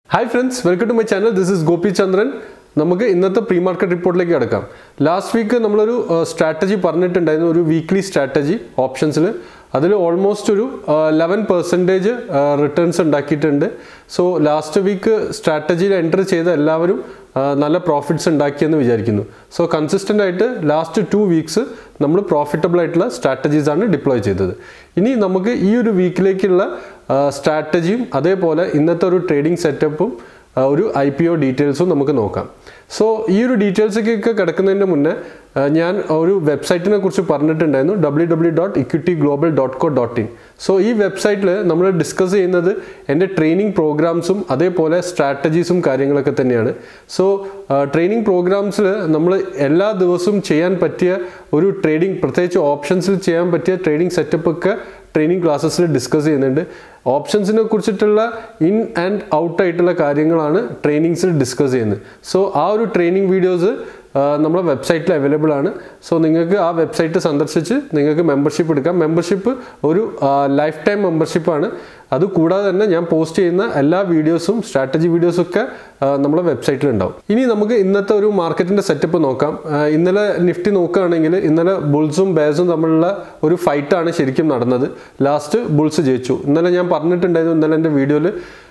Hi friends, welcome to my channel. This is Gopi Chandran. നമുക്ക് ഇന്നത്തെ pre market റിപ്പോർട്ടിലേക്ക് കടക്കാം. ലാസ്റ്റ് വീക്ക് നമ്മളൊരു സ്ട്രാറ്റജി പറഞ്ഞിട്ടുണ്ടായിരുന്നു, ഒരു വീക്ക്ലി സ്ട്രാറ്റജി ഓപ്ഷൻസിൽ. അതിൽ ഓൾമോസ്റ്റ് ഒരു 11% റിട്ടേൺസ് ഉണ്ടാക്കിയിട്ടുണ്ട്. സോ ലാസ്റ്റ് വീക്ക് സ്ട്രാറ്റജിയിൽ എൻ്റർ ചെയ്ത എല്ലാവരും നല്ല പ്രോഫിറ്റ്സ് ഉണ്ടാക്കിയെന്ന് വിചാരിക്കുന്നു. സോ കൺസിസ്റ്റൻ്റ് ആയിട്ട് ലാസ്റ്റ് 2 വീക്സ് നമ്മൾ പ്രോഫിറ്റബിൾ ആയിട്ടുള്ള സ്ട്രാറ്റജീസാണ് ഡിപ്ലോയ് ചെയ്തത്. ഇനി നമുക്ക് ഈ ഒരു വീക്കിലേക്കുള്ള സ്ട്രാറ്റജിയും അതേപോലെ ഇന്നത്തെ ഒരു ട്രേഡിംഗ് സെറ്റപ്പും ഒരു IPO ഡീറ്റെയിൽസും നമുക്ക് നോക്കാം. സോ ഈ ഒരു ഡീറ്റെയിൽസൊക്കെ കിടക്കുന്നതിൻ്റെ മുന്നേ ഞാൻ ഒരു വെബ്സൈറ്റിനെ കുറിച്ച് പറഞ്ഞിട്ടുണ്ടായിരുന്നു, www.equityglobal.co.in. സോ ഈ വെബ്സൈറ്റിൽ നമ്മൾ ഡിസ്കസ് ചെയ്യുന്നത് എൻ്റെ ട്രെയിനിങ് പ്രോഗ്രാംസും അതേപോലെ സ്ട്രാറ്റജീസും കാര്യങ്ങളൊക്കെ തന്നെയാണ്. സോ ട്രെയിനിങ് പ്രോഗ്രാംസിൽ നമ്മൾ എല്ലാ ദിവസവും ചെയ്യാൻ പറ്റിയ ഒരു ട്രേഡിംഗ്, പ്രത്യേകിച്ച് ഓപ്ഷൻസിൽ ചെയ്യാൻ പറ്റിയ ട്രേഡിംഗ് സെറ്റപ്പൊക്കെ ട്രെയിനിങ് ക്ലാസ്സസിൽ ഡിസ്കസ് ചെയ്യുന്നുണ്ട്. ഓപ്ഷൻസിനെ കുറിച്ചിട്ടുള്ള ഇൻ ആൻഡ് ഔട്ട് ആയിട്ടുള്ള കാര്യങ്ങളാണ് ട്രെയിനിങ്സിൽ ഡിസ്കസ് ചെയ്യുന്നത്. സോ ആ ഒരു ട്രെയിനിങ് വീഡിയോസ് നമ്മുടെ വെബ്സൈറ്റിൽ അവൈലബിൾ ആണ്. സോ നിങ്ങൾക്ക് ആ വെബ്സൈറ്റ് സന്ദർശിച്ച് നിങ്ങൾക്ക് മെമ്പർഷിപ്പ് എടുക്കാം. മെമ്പർഷിപ്പ് ഒരു ലൈഫ് ടൈം മെമ്പർഷിപ്പാണ്. അതുകൂടാതെ തന്നെ ഞാൻ പോസ്റ്റ് ചെയ്യുന്ന എല്ലാ വീഡിയോസും സ്ട്രാറ്റജി വീഡിയോസൊക്കെ നമ്മുടെ വെബ്സൈറ്റിലുണ്ടാവും. ഇനി നമുക്ക് ഇന്നത്തെ ഒരു മാർക്കറ്റിൻ്റെ സെറ്റപ്പ് നോക്കാം. ഇന്നലെ നിഫ്റ്റി നോക്കുകയാണെങ്കിൽ ഇന്നലെ ബുൾസും ബേഴ്സും തമ്മിലുള്ള ഒരു ഫൈറ്റാണ് ശരിക്കും നടന്നത്. ലാസ്റ്റ് ബുൾസ് ജയിച്ചു. ഇന്നലെ ഞാൻ പറഞ്ഞിട്ടുണ്ടായിരുന്നു, ഇന്നലെ എൻ്റെ വീഡിയോയിൽ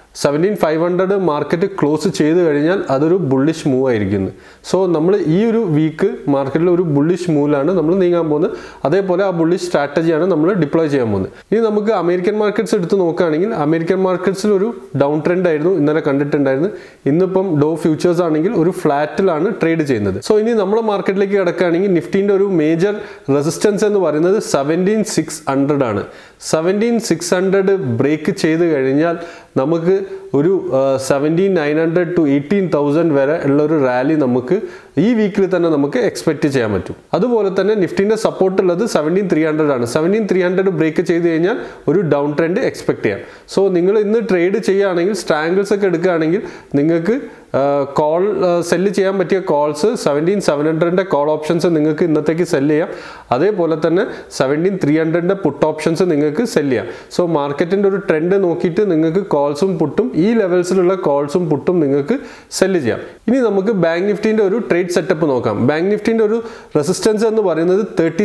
17,500 മാർക്കറ്റ് ക്ലോസ് ചെയ്ത് കഴിഞ്ഞാൽ അതൊരു ബുള്ളിഷ് മൂവ് ആയിരിക്കുന്നു. സോ നമ്മൾ ഈ ഒരു വീക്ക് മാർക്കറ്റിൽ ഒരു ബുള്ളിഷ് മൂവിലാണ് നമ്മൾ നീങ്ങാൻ പോകുന്നത്. അതേപോലെ ആ ബുള്ളിഷ് സ്ട്രാറ്റജിയാണ് നമ്മൾ ഡിപ്ലോയ് ചെയ്യാൻ പോകുന്നത്. ഇനി നമുക്ക് അമേരിക്കൻ മാർക്കറ്റ്സ് എടുത്ത് നോക്കുകയാണെങ്കിൽ അമേരിക്കൻ മാർക്കറ്റ്സിൽ ഒരു ഡൗൺ ട്രെൻഡ് ആയിരുന്നു ഇന്നലെ കണ്ടിട്ടുണ്ടായിരുന്നു. ഇന്നിപ്പം ഡോ ഫ്യൂച്ചേഴ്സ് ആണെങ്കിൽ ഒരു ഫ്ലാറ്റിലാണ് ട്രേഡ് ചെയ്യുന്നത്. സോ ഇനി നമ്മുടെ മാർക്കറ്റിലേക്ക് കിടക്കുകയാണെങ്കിൽ നിഫ്റ്റീൻ്റെ ഒരു മേജർ റെസിസ്റ്റൻസ് എന്ന് പറയുന്നത് 17,600 ആണ്. 17,600 ബ്രേക്ക് ചെയ്ത് കഴിഞ്ഞാൽ നമുക്ക് ഒരു 17,900 to 18,000 വരെ ഉള്ളൊരു റാലി നമുക്ക് ഈ വീക്കിൽ തന്നെ നമുക്ക് എക്സ്പെക്റ്റ് ചെയ്യാൻ പറ്റും. അതുപോലെ തന്നെ നിഫ്റ്റിൻ്റെ സപ്പോർട്ട് ഉള്ളത് 17,300 ആണ്. 17,300 ബ്രേക്ക് ചെയ്ത് കഴിഞ്ഞാൽ ഒരു ഡൗൺ ട്രെൻഡ് എക്സ്പെക്ട് ചെയ്യാം. സോ നിങ്ങൾ ഇന്ന് ട്രേഡ് ചെയ്യുകയാണെങ്കിൽ സ്ട്രാങ്കിൾസ് ഒക്കെ എടുക്കുകയാണെങ്കിൽ നിങ്ങൾക്ക് കോൾ സെല്ല് ചെയ്യാൻ പറ്റിയ കോൾസ് 17,700 കോൾ ഓപ്ഷൻസ് നിങ്ങൾക്ക് ഇന്നത്തേക്ക് സെല്ല് ചെയ്യാം. അതേപോലെ തന്നെ 17,300 പുട്ട് ഓപ്ഷൻസ് നിങ്ങൾക്ക് സെല്ല് ചെയ്യാം. സോ മാർക്കറ്റിൻ്റെ ഒരു ട്രെൻഡ് നോക്കിയിട്ട് നിങ്ങൾക്ക് കോൾസും പുട്ടും ഈ ലെവൽസിലുള്ള കോൾസും പുട്ടും നിങ്ങൾക്ക് സെല്ല് ചെയ്യാം. ഇനി നമുക്ക് ബാങ്ക് നിഫ്റ്റിൻ്റെ ഒരു ട്രേഡ് സെറ്റപ്പ് നോക്കാം. ബാങ്ക് നിഫ്റ്റിൻ്റെ ഒരു റെസിസ്റ്റൻസ് എന്ന് പറയുന്നത്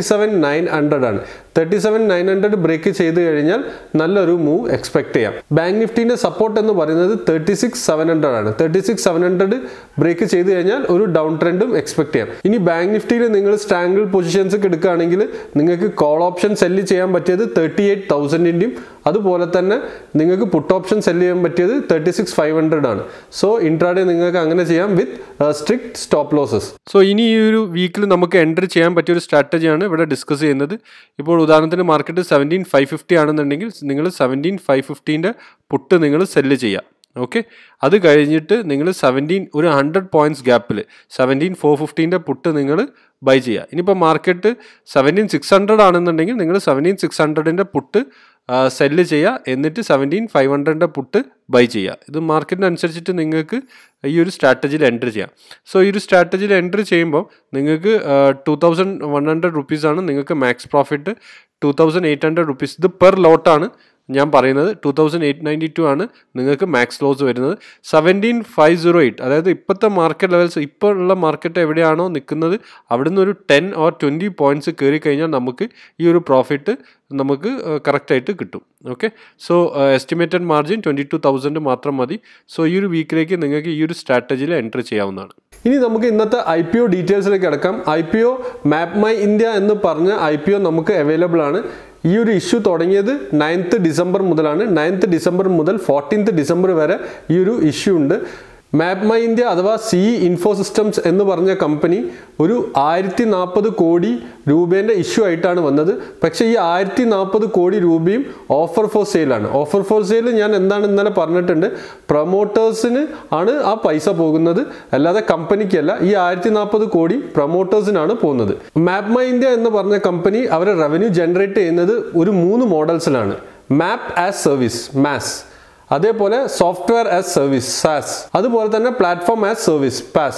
37,900 ആണ്. 37,900 ബ്രേക്ക് ചെയ്ത് കഴിഞ്ഞാൽ നല്ലൊരു മൂവ് എക്സ്പെക്ട് ചെയ്യാം. ബാങ്ക് നിഫ്റ്റിൻ്റെ സപ്പോർട്ട് എന്ന് പറയുന്നത് 36,700 ആണ്. 36,700 ബ്രേക്ക് ചെയ്ത് കഴിഞ്ഞാൽ ഒരു ഡൗൺ ട്രെൻഡും എക്സ്പെക്ട് ചെയ്യാം. ഇനി ബാങ്ക് നിഫ്റ്റിയിൽ നിങ്ങൾ സ്ട്രാങ്കിൾ പൊസിഷൻസ് ഒക്കെ എടുക്കുകയാണെങ്കിൽ നിങ്ങൾക്ക് കോൾ ഓപ്ഷൻ സെല്ല് ചെയ്യാൻ പറ്റിയത് 38,000-ൻ്റെയും അതുപോലെ തന്നെ നിങ്ങൾക്ക് പുട്ട് ഓപ്ഷൻ സെല്ല് ചെയ്യാൻ പറ്റിയത് 36,500 ആണ്. സോ ഇൻട്രാഡേ നിങ്ങൾക്ക് അങ്ങനെ ചെയ്യാം with strict stop losses. So ഇനി ഈ ഒരു വീക്കിൽ നമുക്ക് എൻട്രി ചെയ്യാൻ പറ്റിയ ഒരു സ്ട്രാറ്റജിയാണ് ഇവിടെ ഡിസ്കസ് ചെയ്യുന്നത്. ഇപ്പോൾ ഉദാഹരണത്തിന് മാർക്കറ്റ് 17,550 ആണെന്നുണ്ടെങ്കിൽ നിങ്ങൾ 17,550ൻ്റെ പുട്ട് നിങ്ങൾ സെല്ല് ചെയ്യുക. ഓക്കെ, അത് കഴിഞ്ഞിട്ട് നിങ്ങൾ 100 പോയിൻറ്റ്സ് ഗ്യാപ്പിൽ 17,450ൻ്റെ പുട്ട് നിങ്ങൾ ബൈ ചെയ്യുക. ഇനിയിപ്പോൾ മാർക്കറ്റ് 17,600 ആണെന്നുണ്ടെങ്കിൽ നിങ്ങൾ 17,600ൻ്റെ പുട്ട് സെല്ല് ചെയ്യുക, എന്നിട്ട് 17,500ൻ്റെ പുട്ട് ബൈ ചെയ്യുക. ഇത് മാർക്കറ്റിനനുസരിച്ചിട്ട് നിങ്ങൾക്ക് ഈ ഒരു സ്ട്രാറ്റജിയിൽ എൻട്രി ചെയ്യാം. സോ ഈ ഒരു സ്ട്രാറ്റജിയിൽ എൻട്രി ചെയ്യുമ്പോൾ നിങ്ങൾക്ക് 2,100 റുപ്പീസാണ് നിങ്ങൾക്ക് മാക്സ് പ്രോഫിറ്റ്. 2,800 റുപ്പീസ് ഇത് പെർ ലോട്ടാണ് ഞാൻ പറയുന്നത്. 2,892 ആണ് നിങ്ങൾക്ക് മാക്സ് ലോസ് വരുന്നത്. 17,508 അതായത് ഇപ്പോഴത്തെ മാർക്കറ്റ് ലെവൽസ്, ഇപ്പോൾ ഉള്ള മാർക്കറ്റ് എവിടെയാണോ നിൽക്കുന്നത് അവിടെ നിന്ന് ഒരു 10 or 20 പോയിൻറ്റ്സ് കയറി കഴിഞ്ഞാൽ നമുക്ക് ഈ ഒരു പ്രോഫിറ്റ് നമുക്ക് കറക്റ്റായിട്ട് കിട്ടും. ഓക്കെ, സോ എസ്റ്റിമേറ്റഡ് മാർജിൻ 22,000 മാത്രം മതി. സോ ഈ ഒരു വീക്കിലേക്ക് നിങ്ങൾക്ക് ഈ ഒരു സ്ട്രാറ്റജിയിൽ എൻട്രി ചെയ്യാവുന്നതാണ്. ഇനി നമുക്ക് ഇന്നത്തെ IPO ഡീറ്റെയിൽസിലേക്ക് കിടക്കാം. IPO മാപ്പ് മൈ ഇന്ത്യ എന്ന് പറഞ്ഞ IPO നമുക്ക് അവൈലബിൾ ആണ്. ഈ ഒരു ഇഷ്യൂ തുടങ്ങിയത് 9th ഡിസംബർ മുതലാണ്. 9th ഡിസംബർ മുതൽ 14th ഡിസംബർ വരെ ഈ ഒരു ഇഷ്യൂ ഉണ്ട്. മാപ്പ് മൈ ഇന്ത്യ അഥവാ CE ഇൻഫോസിസ്റ്റംസ് എന്ന് പറഞ്ഞ കമ്പനി ഒരു 1,040 കോടി രൂപേൻ്റെ ഇഷ്യൂ ആയിട്ടാണ് വന്നത്. പക്ഷേ ഈ 1,040 കോടി രൂപയും ഓഫർ ഫോർ സെയിലാണ്. ഓഫർ ഫോർ സെയിൽ ഞാൻ എന്താണ് ഇന്നലെ പറഞ്ഞിട്ടുണ്ട്, പ്രൊമോട്ടേഴ്സിന് ആണ് ആ പൈസ പോകുന്നത്, അല്ലാതെ കമ്പനിക്കല്ല. ഈ 1,040 കോടി പ്രൊമോട്ടേഴ്സിനാണ് പോകുന്നത്. മാപ്പ് മൈ ഇന്ത്യ എന്ന് പറഞ്ഞ കമ്പനി അവരെ റവന്യൂ ജനറേറ്റ് ചെയ്യുന്നത് ഒരു 3 മോഡൽസിലാണ്. മാപ്പ് ആസ് സർവീസ് മാസ്, അതേപോലെ സോഫ്റ്റ്വെയർ ആസ് സർവീസ് സാസ്, അതുപോലെ തന്നെ platform as service PaaS.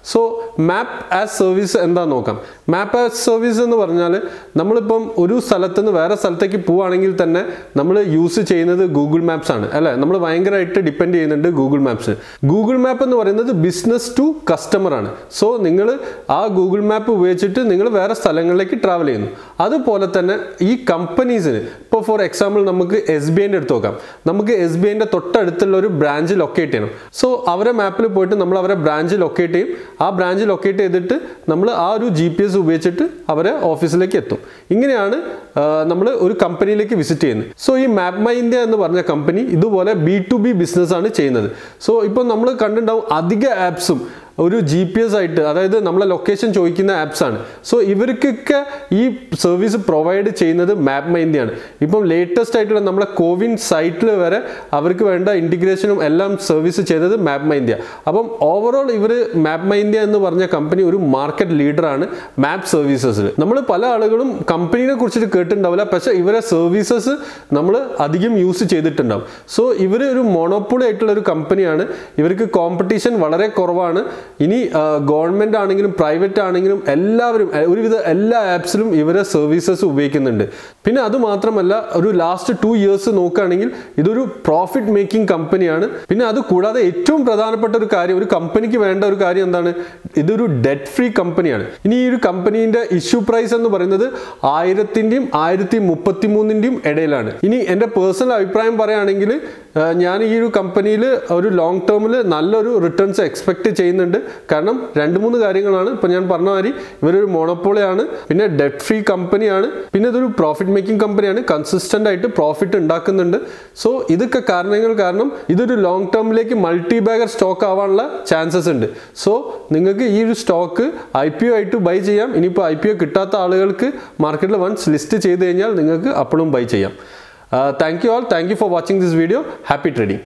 So map as service എന്താണെന്ന് നോക്കാം. മാപ്പ് ആസ് സർവീസ് എന്ന് പറഞ്ഞാൽ നമ്മളിപ്പം ഒരു സ്ഥലത്ത് നിന്ന് വേറെ സ്ഥലത്തേക്ക് പോവുകയാണെങ്കിൽ തന്നെ നമ്മൾ യൂസ് ചെയ്യുന്നത് ഗൂഗിൾ മാപ്സ് ആണ് അല്ലേ. നമ്മൾ ഭയങ്കരമായിട്ട് ഡിപ്പെൻഡ് ചെയ്യുന്നുണ്ട് ഗൂഗിൾ മാപ്സ്. ഗൂഗിൾ മാപ്പ് എന്ന് പറയുന്നത് ബിസിനസ് ടു കസ്റ്റമർ ആണ്. സോ നിങ്ങൾ ആ ഗൂഗിൾ മാപ്പ് ഉപയോഗിച്ചിട്ട് നിങ്ങൾ വേറെ സ്ഥലങ്ങളിലേക്ക് ട്രാവൽ ചെയ്യുന്നു. അതുപോലെ തന്നെ ഈ കമ്പനീസിന് ഇപ്പോൾ ഫോർ എക്സാമ്പിൾ നമുക്ക് SBIൻ്റെ എടുത്ത് നോക്കാം. നമുക്ക് SBIൻ്റെ തൊട്ടടുത്തുള്ള ഒരു ബ്രാഞ്ച് ലൊക്കേറ്റ് ചെയ്യണം. സോ അവരെ മാപ്പിൽ പോയിട്ട് നമ്മൾ അവരെ ബ്രാഞ്ച് ലൊക്കേറ്റ് ചെയ്യും. ആ ബ്രാഞ്ച് ലൊക്കേറ്റ് ചെയ്തിട്ട് നമ്മൾ ആ ഒരു GPS ഉപയോഗിച്ചിട്ട് അവരെ ഓഫീസിലേക്ക് എത്തും. ഇങ്ങനെയാണ് നമ്മൾ ഒരു കമ്പനിയിലേക്ക് വിസിറ്റ് ചെയ്യുന്നത്. സോ ഈ മാപ്പ് മൈ ഇന്ത്യ എന്ന് പറഞ്ഞ കമ്പനി ഇതുപോലെ B2B ബിസിനസ് ആണ് ചെയ്യുന്നത്. സോ ഇപ്പോൾ നമ്മൾ കണ്ടിട്ടുണ്ടാവും അധിക ആപ്സും ഒരു GPS ആയിട്ട്, അതായത് നമ്മളെ ലൊക്കേഷൻ ചോദിക്കുന്ന ആപ്സ് ആണ്. സോ ഇവർക്കൊക്കെ ഈ സർവീസ് പ്രൊവൈഡ് ചെയ്യുന്നത് മാപ്പ് മൈ ഇന്ത്യയാണ്. ഇപ്പം ലേറ്റസ്റ്റ് ആയിട്ടുള്ള നമ്മളെ കോവിൻ സൈറ്റിൽ വരെ അവർക്ക് വേണ്ട ഇൻറ്റിഗ്രേഷനും എല്ലാം സർവീസ് ചെയ്തത് മാപ്പ് മൈ ഇന്ത്യ. അപ്പം ഓവറോൾ ഇവർ മാപ്പ് മൈ ഇന്ത്യ എന്ന് പറഞ്ഞ കമ്പനി ഒരു മാർക്കറ്റ് ലീഡറാണ് മാപ്പ് സർവീസസിൽ. നമ്മൾ പല ആളുകളും കമ്പനീനെ കുറിച്ചിട്ട് കേട്ടിട്ടുണ്ടാവില്ല, പക്ഷേ ഇവരെ സർവീസസ് നമ്മൾ അധികം യൂസ് ചെയ്തിട്ടുണ്ടാവും. സോ ഇവർ ഒരു മോണോപ്പൊളി ആയിട്ടുള്ള ഒരു കമ്പനിയാണ്. ഇവർക്ക് കോമ്പറ്റീഷൻ വളരെ കുറവാണ്. ഇനി ഗവൺമെൻറ് ആണെങ്കിലും പ്രൈവറ്റ് ആണെങ്കിലും എല്ലാവരും ഒരുവിധ എല്ലാ ആപ്സിലും ഇവരെ സർവീസസ് ഉപയോഗിക്കുന്നുണ്ട്. പിന്നെ അതുമാത്രമല്ല ഒരു ലാസ്റ്റ് 2 years നോക്കുകയാണെങ്കിൽ ഇതൊരു പ്രോഫിറ്റ് മേക്കിംഗ് കമ്പനിയാണ്. പിന്നെ അത് കൂടാതെ ഏറ്റവും പ്രധാനപ്പെട്ട ഒരു കാര്യം, ഒരു കമ്പനിക്ക് വേണ്ട ഒരു കാര്യം എന്താണ്, ഇതൊരു ഡെറ്റ് ഫ്രീ കമ്പനിയാണ്. ഇനി ഈ ഒരു കമ്പനീൻ്റെ ഇഷ്യൂ പ്രൈസ് എന്ന് പറയുന്നത് 1000-ൻ്റെയും 1033-ൻ്റെയും ഇടയിലാണ്. ഇനി എൻ്റെ പേഴ്സണൽ അഭിപ്രായം പറയുകയാണെങ്കിൽ ഞാൻ ഈ ഒരു കമ്പനിയിൽ ഒരു ലോങ് ടേമിൽ നല്ലൊരു റിട്ടേൺസ് എക്സ്പെക്ട് ചെയ്യുന്നുണ്ട്. കാരണം 2-3 കാര്യങ്ങളാണ്. ഇപ്പം ഞാൻ പറഞ്ഞ മാതിരി ഇവരൊരു മോണോപ്പൊളിയാണ്, പിന്നെ ഡെറ്റ് ഫ്രീ കമ്പനിയാണ്, പിന്നെ ഇതൊരു പ്രോഫിറ്റ് മേക്കിംഗ് കമ്പനിയാണ്, കൺസിസ്റ്റൻ്റ് ആയിട്ട് പ്രോഫിറ്റ് ഉണ്ടാക്കുന്നുണ്ട്. സോ ഇതൊക്കെ കാരണം ഇതൊരു ലോങ് ടേമിലേക്ക് മൾട്ടി ബാഗർ സ്റ്റോക്ക് ആവാനുള്ള ചാൻസസ് ഉണ്ട്. സോ നിങ്ങൾക്ക് ഈ ഒരു സ്റ്റോക്ക് IPO ആയിട്ട് ബൈ ചെയ്യാം. ഇനിയിപ്പോൾ IPO കിട്ടാത്ത ആളുകൾക്ക് മാർക്കറ്റിൽ വൺസ് ലിസ്റ്റ് ചെയ്ത് കഴിഞ്ഞാൽ നിങ്ങൾക്ക് അപ്പോഴും ബൈ ചെയ്യാം. Thank you all. Thank you for watching this video. Happy trading.